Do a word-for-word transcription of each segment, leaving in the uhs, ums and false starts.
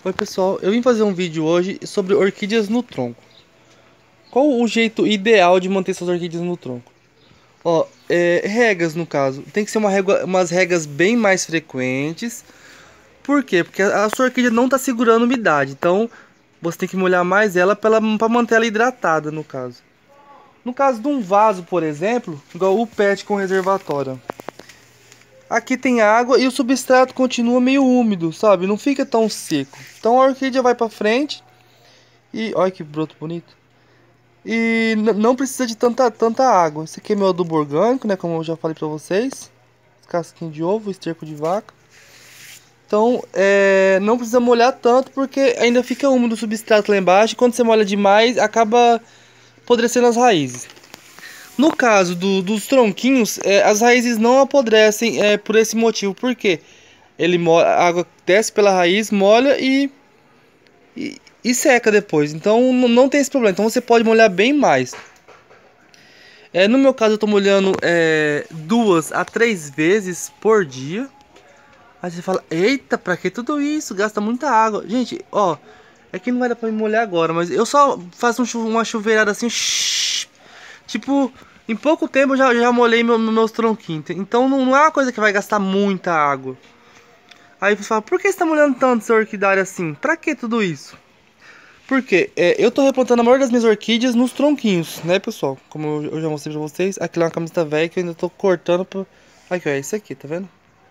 Oi pessoal, eu vim fazer um vídeo hoje sobre orquídeas no tronco. Qual o jeito ideal de manter suas orquídeas no tronco? Ó, é, regas no caso, tem que ser uma régua, umas regas bem mais frequentes. Por quê? Porque a, a sua orquídea não está segurando umidade, então você tem que molhar mais ela para manter ela hidratada no caso. No caso de um vaso, por exemplo, igual o pet com reservatório. Aqui tem água e o substrato continua meio úmido, sabe? Não fica tão seco. Então a orquídea vai para frente. E olha que broto bonito. E não precisa de tanta, tanta água. Esse aqui é meu adubo orgânico, né? Como eu já falei pra vocês. Casquinho de ovo, esterco de vaca. Então, é, não precisa molhar tanto porque ainda fica úmido o substrato lá embaixo. E quando você molha demais, acaba apodrecendo as raízes. No caso do, dos tronquinhos, é, as raízes não apodrecem é, por esse motivo. Por quê? Ele molha, a água desce pela raiz, molha e... E, e seca depois, então não tem esse problema. Então você pode molhar bem mais. É, no meu caso eu tô molhando é, duas a três vezes por dia. Aí você fala, eita, pra que tudo isso? Gasta muita água. Gente, ó, é que não vai dar pra me molhar agora, mas eu só faço um chu uma chuveirada assim, shh, tipo, em pouco tempo eu já, já molhei meu, meus tronquinhos. Então não, não é uma coisa que vai gastar muita água. Aí você fala, por que você tá molhando tanto seu orquidário assim? Pra que tudo isso? Porque é, eu tô replantando a maioria das minhas orquídeas nos tronquinhos, né, pessoal? Como eu, eu já mostrei pra vocês. Aqui lá é uma camiseta velha que eu ainda tô cortando pra... Aqui, ó, é esse aqui, tá vendo?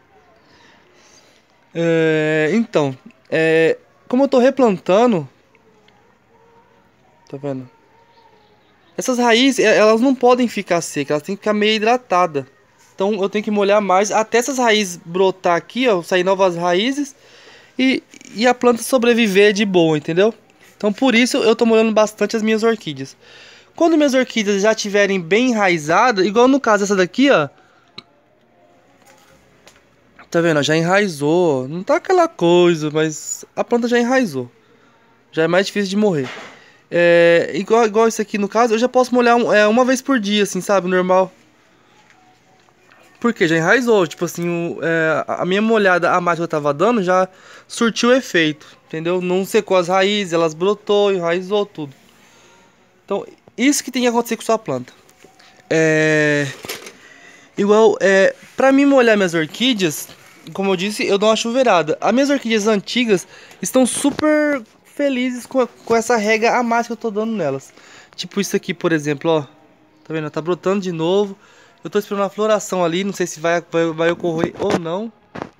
É, então, é, como eu tô replantando... Tá vendo? Essas raízes, é, elas não podem ficar secas, elas têm que ficar meio hidratadas. Então eu tenho que molhar mais até essas raízes brotar aqui, ó, sair novas raízes e, e a planta sobreviver de boa, entendeu? Então por isso eu tô molhando bastante as minhas orquídeas. Quando minhas orquídeas já estiverem bem enraizadas, igual no caso essa daqui, ó. Tá vendo? Já enraizou. Não tá aquela coisa, mas a planta já enraizou. Já é mais difícil de morrer. É, igual, igual isso aqui no caso, eu já posso molhar um, é, uma vez por dia, assim, sabe? Normal. Porque já enraizou. Tipo assim, o, é, a minha molhada a mais que eu tava dando já surtiu efeito. Entendeu? Não secou as raízes, elas brotou, enraizou tudo. Então, isso que tem que acontecer com sua planta. É... Igual, é... Pra mim molhar minhas orquídeas, como eu disse, eu dou uma chuveirada. As minhas orquídeas antigas estão super felizes com, a, com essa rega a mais que eu tô dando nelas. Tipo isso aqui, por exemplo, ó. Tá vendo? Tá brotando de novo. Eu tô esperando a floração ali, não sei se vai, vai, vai ocorrer ou não.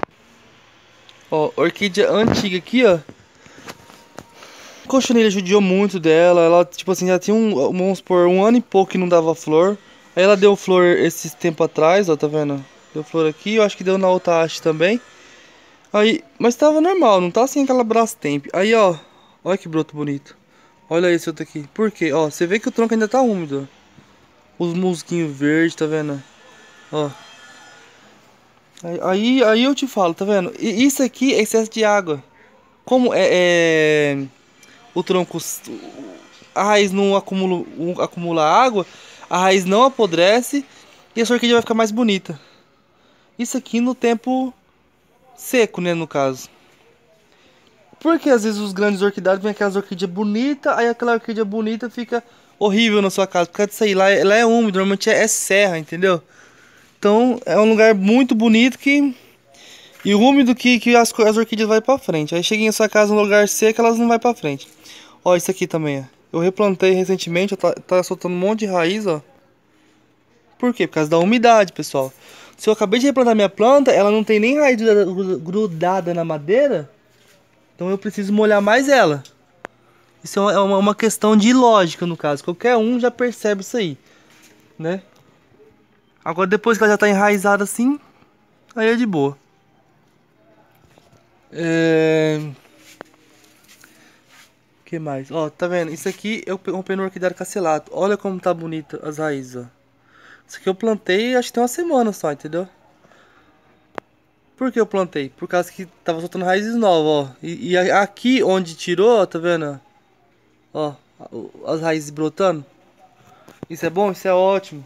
Ó, orquídea antiga aqui, ó. Cochonilha judiou muito dela. Ela, tipo assim, já tinha um, vamos supor, um ano e pouco que não dava flor. Aí ela deu flor esses tempo atrás, ó, tá vendo? Deu flor aqui, eu acho que deu na outra haste também. Aí, mas tava normal, não tá assim aquela Brastemp. Aí, ó, olha que broto bonito. Olha esse outro aqui. Por quê? Ó, você vê que o tronco ainda tá úmido, ó. Os musguinhos verdes, tá vendo? Ó. Aí, aí, aí eu te falo, tá vendo? E isso aqui é excesso de água. Como é... é... o tronco, a raiz não acumula, acumula água, a raiz não apodrece e a sua orquídea vai ficar mais bonita. Isso aqui no tempo seco, né, no caso. Porque às vezes os grandes orquidários vêm aquelas orquídeas bonitas, aí aquela orquídea bonita fica horrível na sua casa. Por causa disso aí, lá, lá é úmido, normalmente é, é serra, entendeu? Então é um lugar muito bonito que... E úmido que, que as, as orquídeas vai pra frente. Aí chega em sua casa num lugar seco, elas não vai pra frente. Ó, isso aqui também, ó. Eu replantei recentemente, tá, tá soltando um monte de raiz, ó. Por quê? Por causa da umidade, pessoal. Se eu acabei de replantar minha planta, ela não tem nem raiz grudada na madeira, então eu preciso molhar mais ela. Isso é uma, uma questão de lógica, no caso. Qualquer um já percebe isso aí, né? Agora, depois que ela já tá enraizada assim, aí é de boa. É... Que mais? Ó, tá vendo? Isso aqui eu comprei no orquidário Castellato. Olha como tá bonita as raízes, ó. Isso aqui eu plantei acho que tem uma semana só, entendeu? Por que eu plantei? Por causa que tava soltando raízes novas, ó. E, e aqui onde tirou, ó, tá vendo? Ó, as raízes brotando. Isso é bom? Isso é ótimo.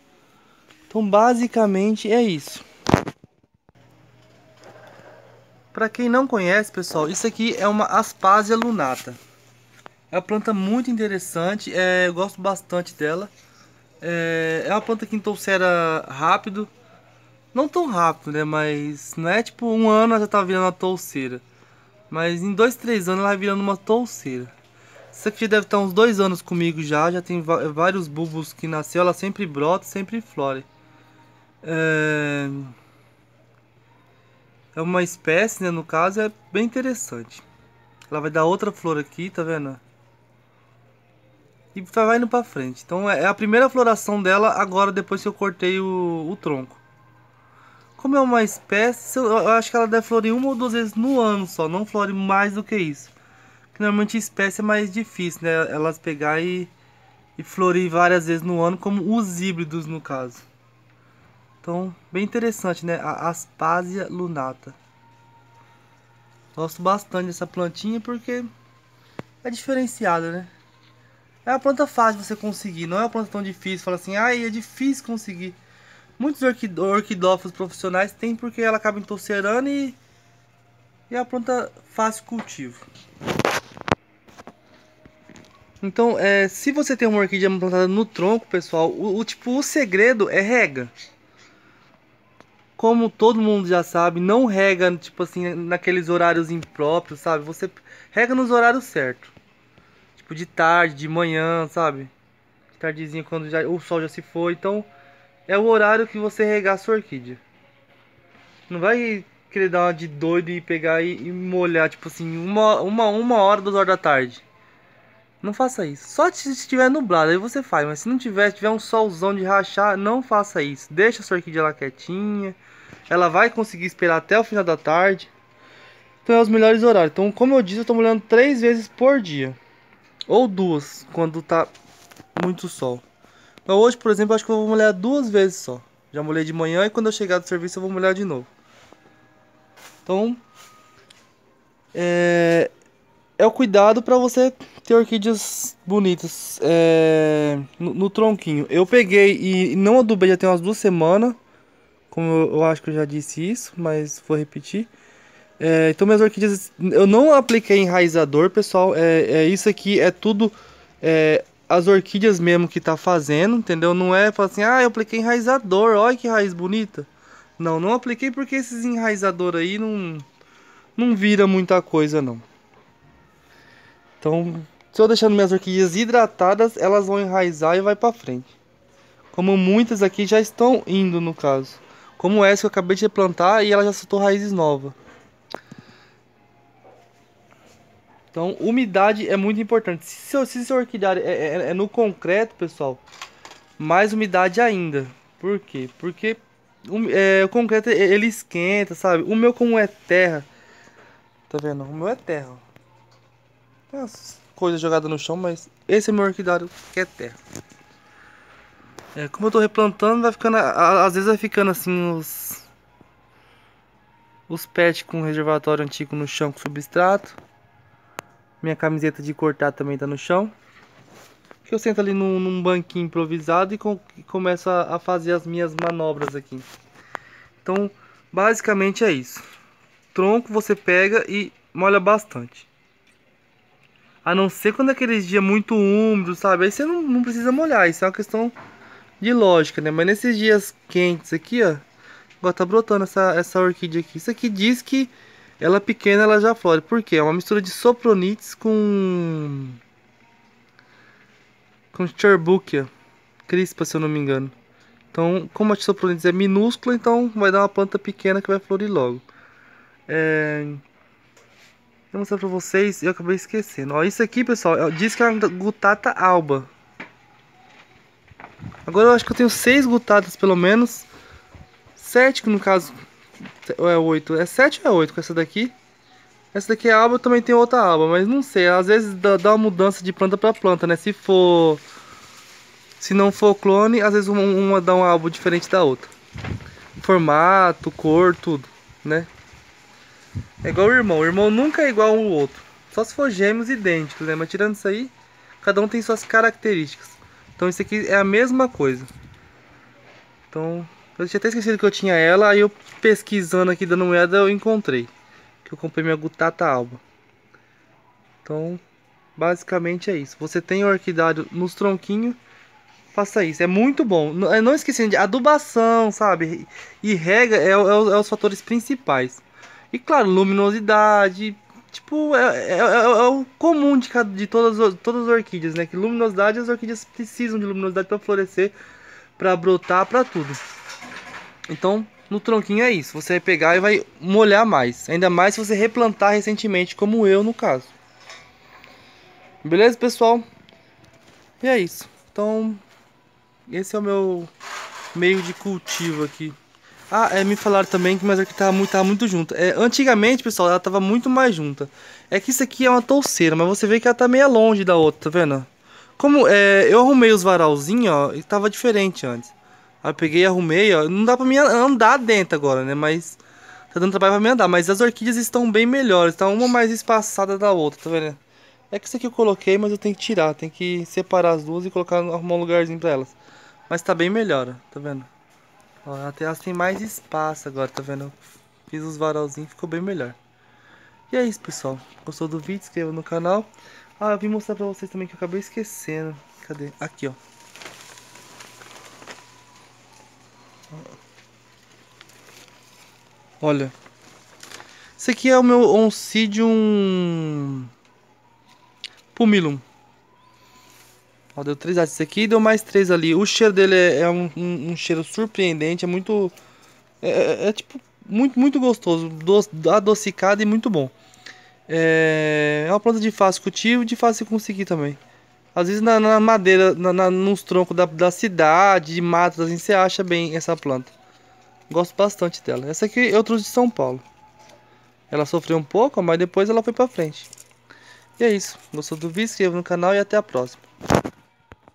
Então basicamente é isso. Para quem não conhece, pessoal, isso aqui é uma Aspásia lunata. É uma planta muito interessante, é, eu gosto bastante dela. É, é uma planta que entoucera rápido. Não tão rápido, né? Mas não é tipo um ano ela já tá virando uma touceira. Mas em dois, três anos ela vai virando uma touceira. Isso aqui deve estar uns dois anos comigo já. Já tem vários bulbos que nasceu. Ela sempre brota, sempre flore. É... é uma espécie, né? No caso, é bem interessante. Ela vai dar outra flor aqui, tá vendo? E vai indo pra frente. Então é a primeira floração dela agora, depois que eu cortei o, o tronco. Como é uma espécie, eu acho que ela deve florir uma ou duas vezes no ano só. Não flore mais do que isso. Porque normalmente espécie é mais difícil, né? Elas pegar e, e florir várias vezes no ano, como os híbridos no caso. Então, bem interessante, né? A Aspásia lunata. Gosto bastante dessa plantinha porque é diferenciada, né? É uma planta fácil de você conseguir, não é uma planta tão difícil. Fala assim, ai, ah, é difícil conseguir. Muitos orquid orquidófilos profissionais tem porque ela acaba entorcerando e, e é uma planta fácil cultivo. Então, é, se você tem uma orquídea plantada no tronco, pessoal, o, o, tipo, o segredo é rega. Como todo mundo já sabe, não rega, tipo assim, naqueles horários impróprios, sabe? Você rega nos horários certos. Tipo, de tarde, de manhã, sabe? De tardezinha, quando já, o sol já se foi. Então, é o horário que você regar a sua orquídea. Não vai querer dar uma de doido e pegar e, e molhar, tipo assim, uma, uma, uma hora, duas horas da tarde. Não faça isso. Só se estiver nublado, aí você faz. Mas se não tiver, se tiver um solzão de rachar, não faça isso. Deixa a sua orquídea lá quietinha. Ela vai conseguir esperar até o final da tarde. Então é os melhores horários. Então, como eu disse, eu estou molhando três vezes por dia. Ou duas, quando tá muito sol. Então, hoje, por exemplo, eu acho que eu vou molhar duas vezes só. Já molhei de manhã e quando eu chegar do serviço eu vou molhar de novo. Então, é, é o cuidado para você ter orquídeas bonitas é, no, no tronquinho. Eu peguei e não adubei já tem umas duas semanas. Como eu, eu acho que eu já disse isso, mas vou repetir. É, então minhas orquídeas, eu não apliquei enraizador, pessoal. É, é isso aqui é tudo é, as orquídeas mesmo que tá fazendo, entendeu? Não é falar assim, ah, eu apliquei enraizador, olha que raiz bonita. Não, não apliquei porque esses enraizadores aí não, não vira muita coisa não. Então, se eu deixando minhas orquídeas hidratadas, elas vão enraizar e vai pra frente. Como muitas aqui já estão indo no caso. Como essa que eu acabei de plantar e ela já soltou raízes novas. Então, umidade é muito importante. Se seu, se seu orquidário é, é, é no concreto, pessoal, mais umidade ainda. Por quê? Porque um, é, o concreto ele esquenta, sabe? O meu, como é terra, tá vendo? O meu é terra. Tem umas coisas jogadas no chão, mas esse é meu orquidário que é terra. É, como eu tô replantando, vai ficando. Às vezes vai ficando assim os. Os pets com reservatório antigo no chão com substrato. Minha camiseta de cortar também tá no chão. Que eu sento ali num, num banquinho improvisado e, com, e começo a, a fazer as minhas manobras aqui. Então, basicamente é isso. Tronco você pega e molha bastante. A não ser quando é aqueles dias muito úmidos, sabe? Aí você não, não precisa molhar, isso é uma questão de lógica, né? Mas nesses dias quentes aqui, ó, agora tá brotando essa, essa orquídea aqui. Isso aqui diz que ela pequena, ela já flore. Por quê? É uma mistura de Sopronites com... com Cherbukia crispa, se eu não me engano. Então, como a Sopronites é minúscula, então vai dar uma planta pequena que vai florir logo. É... Vou mostrar pra vocês, eu acabei esquecendo. Ó, isso aqui, pessoal, diz que é uma Gutata alba. Agora eu acho que eu tenho seis gutatas pelo menos. Sete, que no caso... Ou é oito? É sete ou é oito com essa daqui? Essa daqui é alba, eu também tenho outra alba, mas não sei. Às vezes dá, dá uma mudança de planta pra planta, né? Se for... Se não for clone, às vezes uma, uma dá um álbum diferente da outra. Formato, cor, tudo, né? É igual o irmão. O irmão nunca é igual ao outro. Só se for gêmeos idênticos, né? Mas tirando isso aí, cada um tem suas características. Então isso aqui é a mesma coisa. Então, eu tinha até esquecido que eu tinha ela. Aí eu pesquisando aqui, dando uma olhada, eu encontrei. que eu comprei minha Gutata Alba. Então, basicamente é isso. Você tem orquidário nos tronquinhos, faça isso. É muito bom. Não, não esquecendo de adubação, sabe? E rega é, é, é os fatores principais. E claro, luminosidade. Tipo, é, é, é, é o comum de, cada, de todas, todas as orquídeas, né? Que luminosidade, as orquídeas precisam de luminosidade para florescer, para brotar, para tudo. Então, no tronquinho é isso. Você vai pegar e vai molhar mais. Ainda mais se você replantar recentemente, como eu no caso. Beleza, pessoal? E é isso. Então, esse é o meu meio de cultivo aqui. Ah, é, me falaram também que mas aqui tava muito, tava muito junta. É, antigamente, pessoal, ela tava muito mais junta. É que isso aqui é uma touceira, mas você vê que ela tá meio longe da outra, tá vendo? Como é, eu arrumei os varalzinhos, ó, e tava diferente antes. Aí eu peguei e arrumei, ó. Não dá pra mim andar dentro agora, né? Mas tá dando trabalho pra mim andar. Mas as orquídeas estão bem melhores, tá uma mais espaçada da outra, tá vendo? É que isso aqui eu coloquei, mas eu tenho que tirar. Tem que separar as duas e colocar, arrumar um lugarzinho pra elas. Mas tá bem melhor, ó, tá vendo? Ó, até elas têm mais espaço agora, tá vendo? Fiz os varalzinhos, ficou bem melhor. E é isso, pessoal. Gostou do vídeo? Inscreva no canal. Ah, eu vim mostrar pra vocês também que eu acabei esquecendo. Cadê? Aqui, ó. Olha. Esse aqui é o meu Oncidium Pumilum. Ó, deu três esse aqui e deu mais três ali. O cheiro dele é, é um, um, um cheiro surpreendente. É muito... É, é, é tipo... Muito, muito gostoso. Doce, adocicado e muito bom. É, é uma planta de fácil cultivo e de fácil conseguir também. Às vezes na, na madeira, na, na, nos troncos da, da cidade, de matas, assim, você acha bem essa planta. Gosto bastante dela. Essa aqui eu trouxe de São Paulo. Ela sofreu um pouco, mas depois ela foi pra frente. E é isso. Gostou do vídeo? Se inscreva no canal e até a próxima.